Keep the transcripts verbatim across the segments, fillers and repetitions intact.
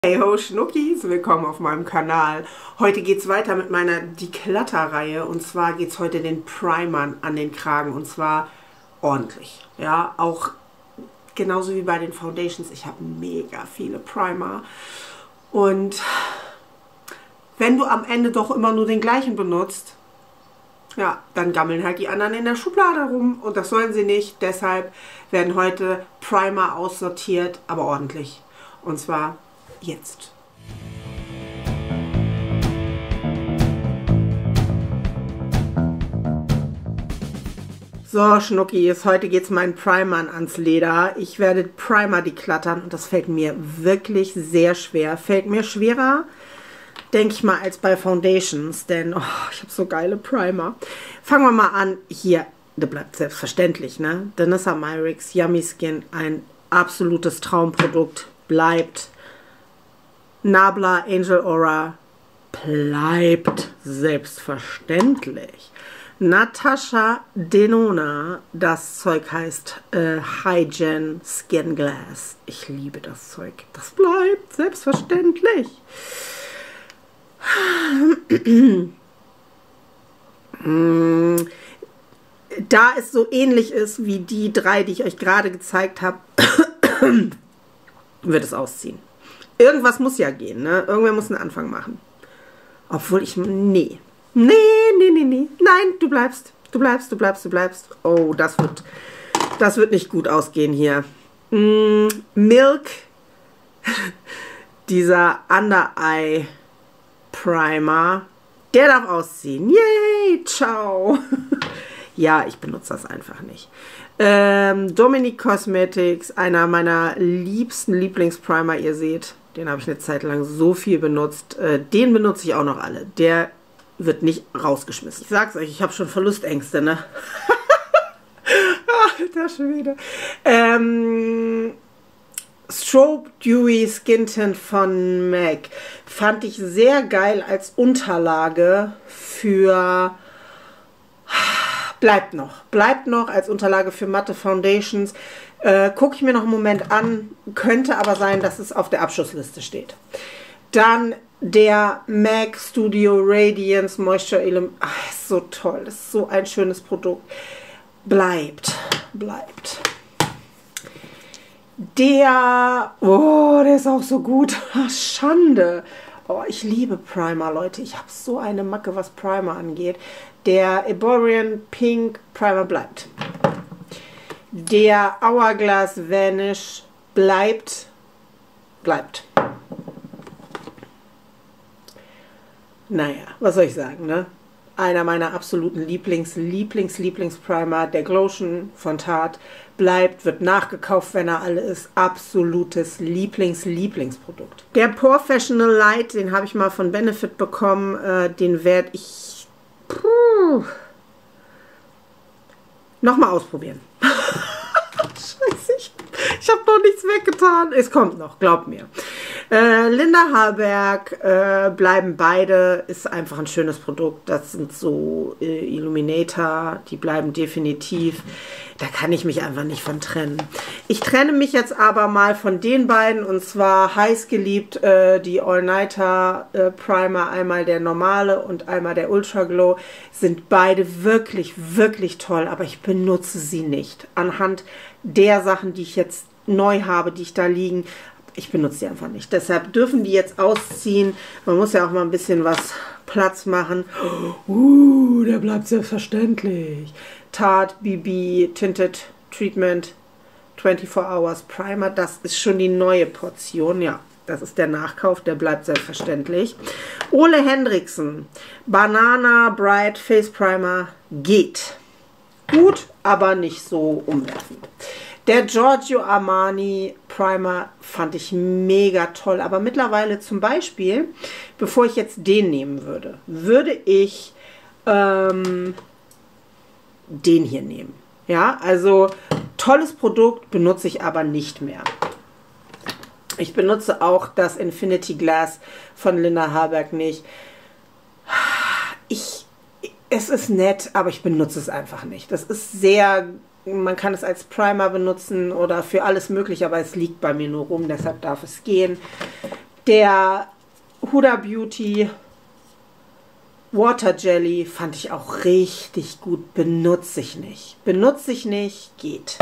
Hey ho Schnuckis, willkommen auf meinem Kanal. Heute geht es weiter mit meiner Declutter-Reihe und zwar geht es heute den Primern an den Kragen und zwar ordentlich. Ja, auch genauso wie bei den Foundations. Ich habe mega viele Primer und wenn du am Ende doch immer nur den gleichen benutzt, ja, dann gammeln halt die anderen in der Schublade rum und das sollen sie nicht. Deshalb werden heute Primer aussortiert, aber ordentlich. Und zwar jetzt. So, Schnuckis, heute geht es meinen Primern ans Leder. Ich werde Primer decluttern und das fällt mir wirklich sehr schwer. Fällt mir schwerer, denke ich mal, als bei Foundations, denn oh, ich habe so geile Primer. Fangen wir mal an. Hier, das bleibt selbstverständlich, ne? Danessa Myricks Yummy Skin, ein absolutes Traumprodukt, bleibt. Nabla Angel Aura bleibt selbstverständlich. Natasha Denona, das Zeug heißt äh, Hygiene Skin Glass. Ich liebe das Zeug. Das bleibt selbstverständlich. Da es so ähnlich ist wie die drei, die ich euch gerade gezeigt habe, wird es ausziehen. Irgendwas muss ja gehen, ne? Irgendwer muss einen Anfang machen. Obwohl ich... Nee. Nee, nee, nee, nee. Nein, du bleibst. Du bleibst, du bleibst, du bleibst. Oh, das wird... Das wird nicht gut ausgehen hier. Mm, Milk. Dieser Under Eye Primer. Der darf ausziehen. Yay, ciao. Ja, ich benutze das einfach nicht. Ähm, Dominique Cosmetics, einer meiner liebsten Lieblingsprimer, ihr seht. Den habe ich eine Zeit lang so viel benutzt. Äh, den benutze ich auch noch alle. Der wird nicht rausgeschmissen. Ich sag's euch, ich habe schon Verlustängste, ne? Ach, das schon wieder. Ähm, Strobe Dewy Skin Tint von MAC fand ich sehr geil als Unterlage für... Bleibt noch. Bleibt noch als Unterlage für matte Foundations. Äh, Gucke ich mir noch einen Moment an. Könnte aber sein, dass es auf der Abschussliste steht. Dann der MAC Studio Radiance Moisture Element. Ach, ist so toll. Das ist so ein schönes Produkt. Bleibt. Bleibt. Der... Oh, der ist auch so gut. Ach, Schande. Oh, ich liebe Primer, Leute. Ich habe so eine Macke, was Primer angeht. Der Eborian Pink Primer bleibt. Der Hourglass Vanish bleibt. Bleibt. Naja, was soll ich sagen, ne? Einer meiner absoluten Lieblings, Lieblings, Lieblingsprimer, der Glotion von Tarte, bleibt, wird nachgekauft, wenn er alle ist. Absolutes Lieblings, Lieblingsprodukt. Der Professional Light, den habe ich mal von Benefit bekommen, äh, den werde ich puh, nochmal ausprobieren. Scheiße, ich, ich habe noch nichts weggetan. Es kommt noch, glaubt mir. Äh, Linda Haberg, äh, bleiben beide, ist einfach ein schönes Produkt. Das sind so äh, Illuminator, die bleiben definitiv. Da kann ich mich einfach nicht von trennen. Ich trenne mich jetzt aber mal von den beiden und zwar heiß geliebt äh, die All-Nighter äh, Primer, einmal der normale und einmal der Ultra Glow, sind beide wirklich, wirklich toll, aber ich benutze sie nicht. Anhand der Sachen, die ich jetzt neu habe, die ich da liegen, ich benutze sie einfach nicht. Deshalb dürfen die jetzt ausziehen. Man muss ja auch mal ein bisschen was Platz machen. Uh, der bleibt selbstverständlich. Tarte B B Tinted Treatment vierundzwanzig Hours Primer. Das ist schon die neue Portion. Ja, das ist der Nachkauf. Der bleibt selbstverständlich. Ole Hendrickson Banana Bright Face Primer geht. Gut, aber nicht so umwerfend. Der Giorgio Armani Primer fand ich mega toll, aber mittlerweile zum Beispiel, bevor ich jetzt den nehmen würde, würde ich ähm, den hier nehmen. Ja, also tolles Produkt, benutze ich aber nicht mehr. Ich benutze auch das Infinity Glass von Linda Haberg nicht. Ich, es ist nett, aber ich benutze es einfach nicht. Das ist sehr... Man kann es als Primer benutzen oder für alles mögliche, aber es liegt bei mir nur rum, deshalb darf es gehen. Der Huda Beauty Water Jelly fand ich auch richtig gut. Benutze ich nicht. Benutze ich nicht. Geht.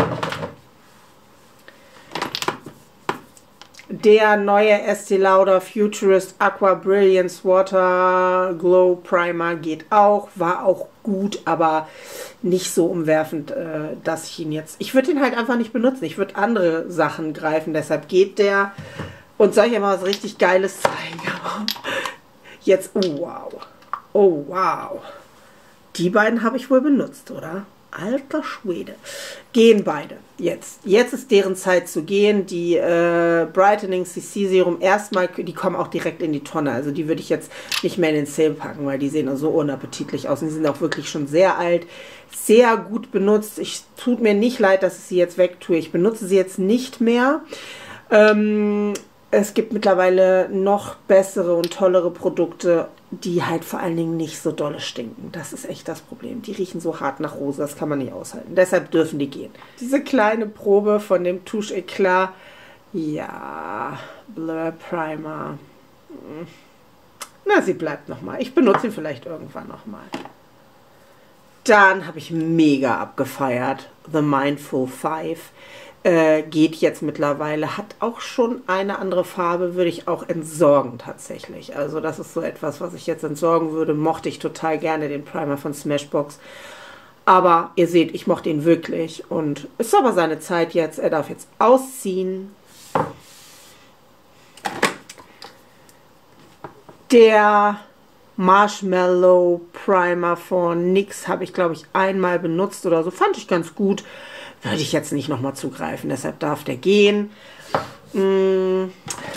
Der neue Estee Lauder Futurist Aqua Brilliance Water Glow Primer geht auch. War auch gut, aber nicht so umwerfend, äh, dass ich ihn jetzt... Ich würde ihn halt einfach nicht benutzen. Ich würde andere Sachen greifen. Deshalb geht der. Und soll ich ja mal was richtig Geiles zeigen? Jetzt... Oh, wow. Oh, wow. Die beiden habe ich wohl benutzt, oder? Alter Schwede. Gehen beide. Jetzt. Jetzt ist deren Zeit zu gehen. Die äh, Brightening C C Serum erstmal, die kommen auch direkt in die Tonne. Also die würde ich jetzt nicht mehr in den Sale packen, weil die sehen so unappetitlich aus. Und die sind auch wirklich schon sehr alt. Sehr gut benutzt. Ich tut mir nicht leid, dass ich sie jetzt wegtue. Ich benutze sie jetzt nicht mehr. Ähm... Es gibt mittlerweile noch bessere und tollere Produkte, die halt vor allen Dingen nicht so dolle stinken. Das ist echt das Problem. Die riechen so hart nach Rose, das kann man nicht aushalten. Deshalb dürfen die gehen. Diese kleine Probe von dem Touche Eclat. Ja, Blur Primer. Na, sie bleibt nochmal. Ich benutze ihn vielleicht irgendwann nochmal. Dann habe ich mega abgefeiert. The Mindful Five. Äh, geht jetzt mittlerweile, hat auch schon eine andere Farbe, würde ich auch entsorgen tatsächlich. Also das ist so etwas, was ich jetzt entsorgen würde. Mochte ich total gerne, den Primer von Smashbox. Aber ihr seht, ich mochte ihn wirklich. Und es ist aber seine Zeit jetzt. Er darf jetzt ausziehen. Der Marshmallow Primer von NYX habe ich, glaube ich, einmal benutzt oder so. Fand ich ganz gut. Würde ich jetzt nicht nochmal zugreifen, deshalb darf der gehen. Hm.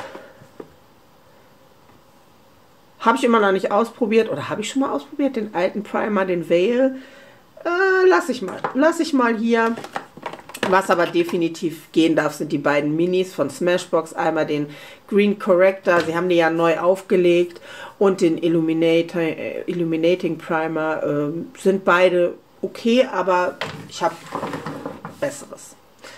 Habe ich immer noch nicht ausprobiert, oder habe ich schon mal ausprobiert, den alten Primer, den Veil? Äh, lass ich mal, lass ich mal hier. Was aber definitiv gehen darf, sind die beiden Minis von Smashbox. Einmal den Green Corrector, sie haben die ja neu aufgelegt, und den Illuminator, äh, Illuminating Primer. Äh, sind beide okay, aber ich habe Besseres.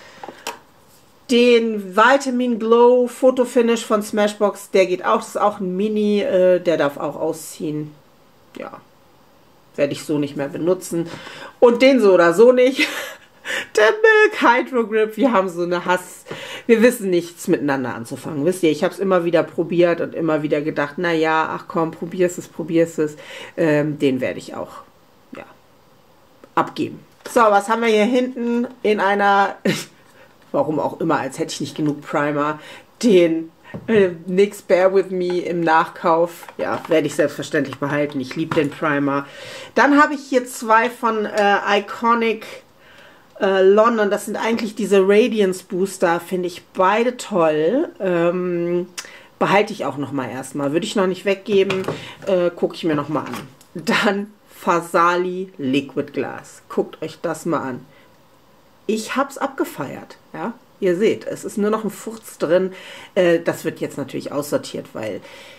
Den Vitamin Glow Photo Finish von Smashbox, der geht auch, das ist auch ein Mini, äh, der darf auch ausziehen. Ja, werde ich so nicht mehr benutzen. Und den so oder so nicht. Der Milk Hydro Grip, wir haben so eine Hass, wir wissen nichts miteinander anzufangen. Wisst ihr, ich habe es immer wieder probiert und immer wieder gedacht, naja, ach komm, probierst es, probierst es. Ähm, den werde ich auch, ja, abgeben. So, was haben wir hier hinten in einer, warum auch immer, als hätte ich nicht genug Primer, den äh, NYX Bear With Me im Nachkauf. Ja, werde ich selbstverständlich behalten. Ich liebe den Primer. Dann habe ich hier zwei von äh, Iconic äh, London. Das sind eigentlich diese Radiance Booster. Finde ich beide toll. Ähm, behalte ich auch nochmal erstmal. Würde ich noch nicht weggeben. Äh, gucke ich mir nochmal an. Dann Farsali Liquid Glass. Guckt euch das mal an. Ich habe es abgefeiert. Ja, ihr seht, es ist nur noch ein Furz drin. Äh, das wird jetzt natürlich aussortiert, weil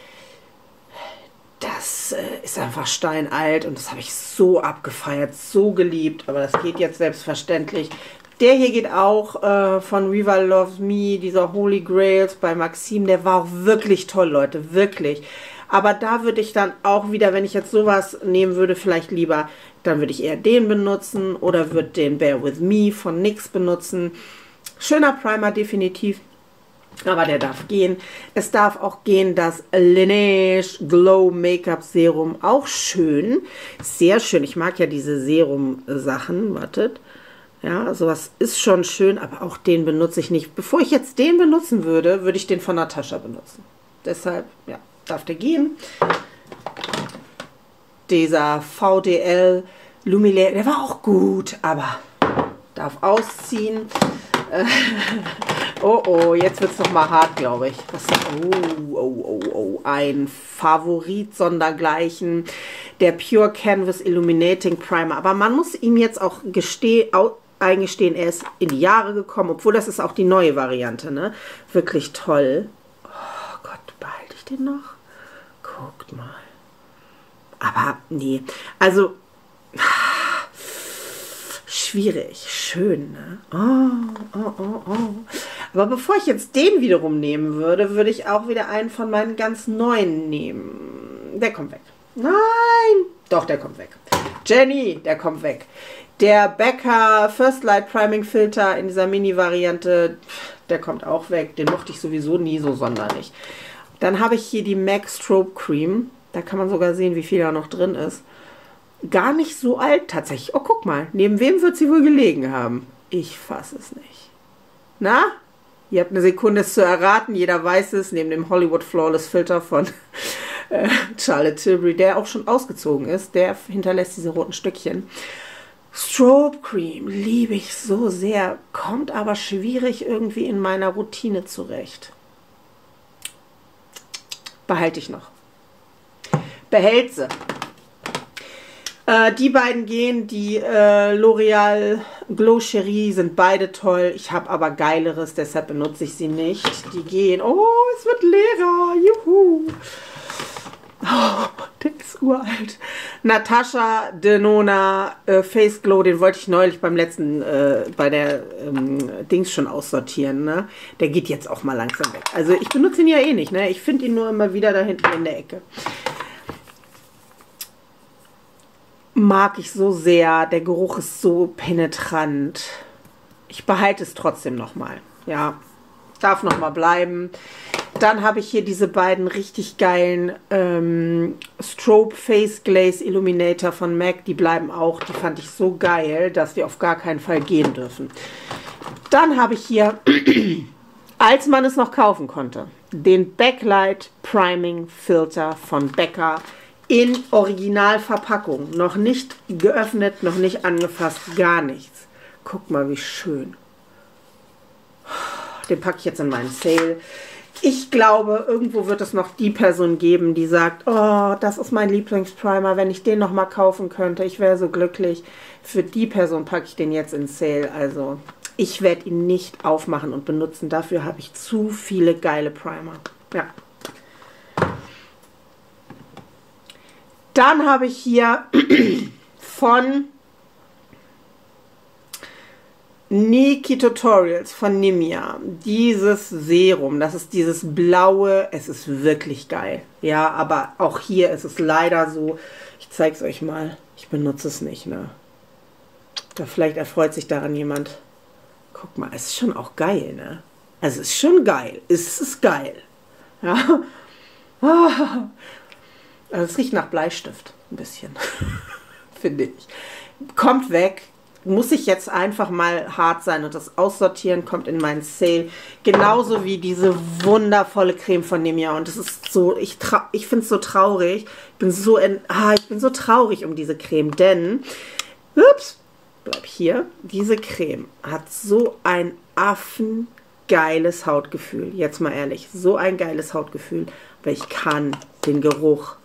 das äh, ist einfach steinalt und das habe ich so abgefeiert, so geliebt. Aber das geht jetzt selbstverständlich. Der hier geht auch äh, von Riva Loves Me, dieser Holy Grails bei Maxim. Der war auch wirklich toll, Leute, wirklich. Aber da würde ich dann auch wieder, wenn ich jetzt sowas nehmen würde, vielleicht lieber, dann würde ich eher den benutzen oder würde den Bear With Me von NYX benutzen. Schöner Primer, definitiv. Aber der darf gehen. Es darf auch gehen das Laneige Glow Make-up Serum. Auch schön. Sehr schön. Ich mag ja diese Serum-Sachen. Wartet. Ja, sowas ist schon schön, aber auch den benutze ich nicht. Bevor ich jetzt den benutzen würde, würde ich den von Natascha benutzen. Deshalb, ja. Darf der gehen. Dieser V D L Lumilair, der war auch gut, aber darf ausziehen. Äh, oh, oh, jetzt wird es nochmal hart, glaube ich. Was, oh, oh, oh, oh, ein Favorit sondergleichen. Der Pure Canvas Illuminating Primer. Aber man muss ihm jetzt auch gestehen, eingestehen, er ist in die Jahre gekommen, obwohl das ist auch die neue Variante, ne? Wirklich toll. Oh Gott, behalte ich den noch? Guckt mal. Aber nee, also schwierig, schön, ne? Oh, oh, oh, oh. Aber bevor ich jetzt den wiederum nehmen würde, würde ich auch wieder einen von meinen ganz neuen nehmen. Der kommt weg. Nein! Doch, der kommt weg. Jenny, der kommt weg. Der Becca First Light Priming Filter in dieser Mini-Variante, der kommt auch weg. Den mochte ich sowieso nie so sonderlich. Dann habe ich hier die MAC Strobe Cream. Da kann man sogar sehen, wie viel da noch drin ist. Gar nicht so alt tatsächlich. Oh, guck mal. Neben wem wird sie wohl gelegen haben? Ich fasse es nicht. Na? Ihr habt eine Sekunde, es zu erraten. Jeder weiß es. Neben dem Hollywood Flawless Filter von äh, Charlotte Tilbury, der auch schon ausgezogen ist. Der hinterlässt diese roten Stückchen. Strobe Cream liebe ich so sehr. Kommt aber schwierig irgendwie in meiner Routine zurecht. Behalte ich noch. Behält sie. Äh, die beiden gehen, die äh, L'Oreal Glow Cherie sind beide toll. Ich habe aber geileres, deshalb benutze ich sie nicht. Die gehen. Oh, es wird leerer. Juhu. Oh, der ist uralt. Natascha Denona äh, Face Glow, den wollte ich neulich beim letzten, äh, bei der ähm, Dings schon aussortieren. Ne? Der geht jetzt auch mal langsam weg. Also ich benutze ihn ja eh nicht. Ne? Ich finde ihn nur immer wieder da hinten in der Ecke. Mag ich so sehr. Der Geruch ist so penetrant. Ich behalte es trotzdem nochmal. Ja, darf nochmal bleiben. Dann habe ich hier diese beiden richtig geilen ähm, Strobe Face Glaze Illuminator von MAC. Die bleiben auch. Die fand ich so geil, dass die auf gar keinen Fall gehen dürfen. Dann habe ich hier, als man es noch kaufen konnte, den Backlight Priming Filter von Becca in Originalverpackung. Noch nicht geöffnet, noch nicht angefasst, gar nichts. Guck mal, wie schön. Den packe ich jetzt in meinen Sale. Ich glaube, irgendwo wird es noch die Person geben, die sagt, oh, das ist mein Lieblingsprimer, wenn ich den noch mal kaufen könnte, ich wäre so glücklich. Für die Person packe ich den jetzt in Sale. Also ich werde ihn nicht aufmachen und benutzen. Dafür habe ich zu viele geile Primer. Ja. Dann habe ich hier von Niki Tutorials von Nimia dieses Serum. Das ist dieses blaue. Es ist wirklich geil. Ja, aber auch hier ist es leider so. Ich zeige es euch mal. Ich benutze es nicht, ne? Da vielleicht erfreut sich daran jemand. Guck mal, es ist schon auch geil, ne? Also es ist schon geil. Es ist geil. Ja. Also es riecht nach Bleistift. Ein bisschen. Finde ich. Kommt weg. Muss ich jetzt einfach mal hart sein und das aussortieren, kommt in meinen Sale. Genauso wie diese wundervolle Creme von Nimia. Und das ist so, ich, ich finde es so traurig. Ich bin so, in, ah, ich bin so traurig um diese Creme, denn, ups, bleib hier, diese Creme hat so ein affengeiles Hautgefühl. Jetzt mal ehrlich, so ein geiles Hautgefühl, weil ich kann den Geruch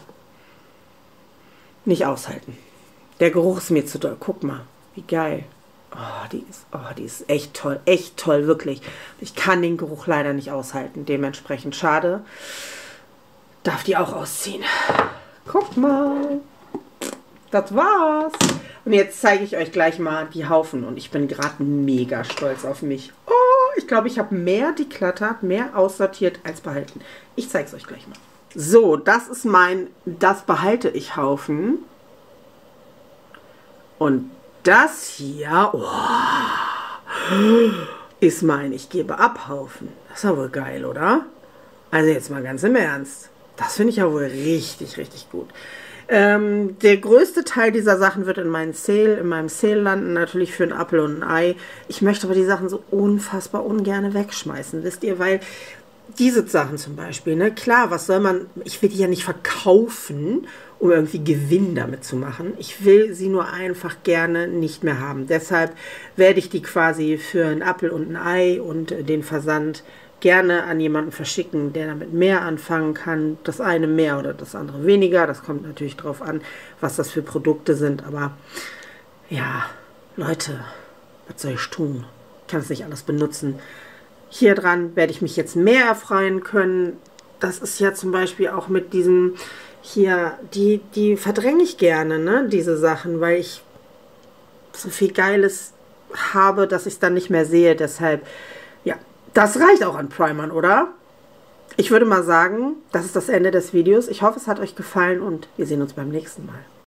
nicht aushalten. Der Geruch ist mir zu doll. Guck mal. Wie geil. Oh, die ist, oh, die ist echt toll. Echt toll, wirklich. Ich kann den Geruch leider nicht aushalten. Dementsprechend schade. Darf die auch ausziehen. Guck mal. Das war's. Und jetzt zeige ich euch gleich mal die Haufen. Und ich bin gerade mega stolz auf mich. Oh, ich glaube, ich habe mehr deklattert, mehr aussortiert als behalten. Ich zeige es euch gleich mal. So, das ist mein Das behalte ich Haufen. Und das hier oh, ist mein Ich gebe ab Haufen. Das ist ja wohl geil, oder? Also jetzt mal ganz im Ernst. Das finde ich ja wohl richtig, richtig gut. Ähm, der größte Teil dieser Sachen wird in meinen Sale, in meinem Sale landen, natürlich für einen Apfel und ein Ei. Ich möchte aber die Sachen so unfassbar ungern wegschmeißen, wisst ihr, weil diese Sachen zum Beispiel, ne, klar, was soll man, ich will die ja nicht verkaufen, um irgendwie Gewinn damit zu machen. Ich will sie nur einfach gerne nicht mehr haben. Deshalb werde ich die quasi für einen Apfel und ein Ei und den Versand gerne an jemanden verschicken, der damit mehr anfangen kann. Das eine mehr oder das andere weniger. Das kommt natürlich drauf an, was das für Produkte sind. Aber ja, Leute, was soll ich tun? Ich kann es nicht alles benutzen. Hier dran werde ich mich jetzt mehr erfreuen können. Das ist ja zum Beispiel auch mit diesem hier, die, die verdränge ich gerne, ne, diese Sachen, weil ich so viel Geiles habe, dass ich es dann nicht mehr sehe. Deshalb, ja, Das reicht auch an Primern, oder? Ich würde mal sagen, das ist das Ende des Videos. Ich hoffe, es hat euch gefallen und wir sehen uns beim nächsten Mal.